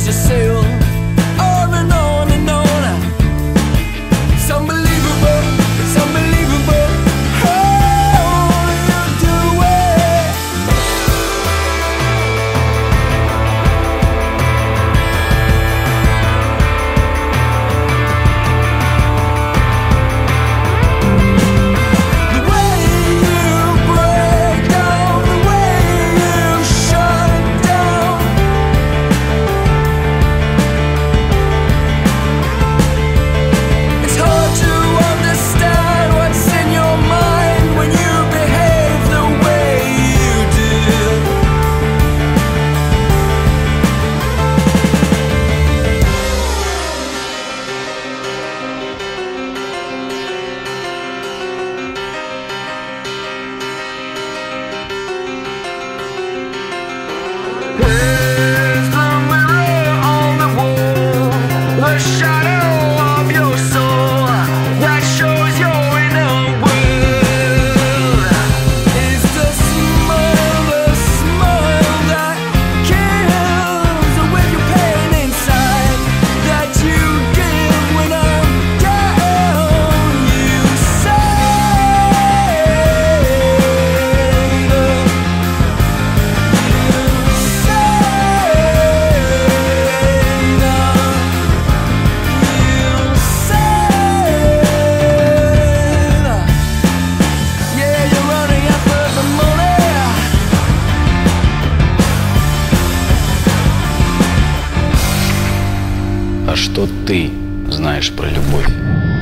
you sail on and on and on. It's unbelievable, it's unbelievable how you do it. The way you break down, the way you shut down. It's hard to understand what's in your mind when you behave the way you do. Here's the mirror on the wall, the shadow of your soul that shows your inner world. Is the smile that kills with your pain inside that you give when I'm down. You say yeah, you're running after the money. А что ты знаешь про любовь?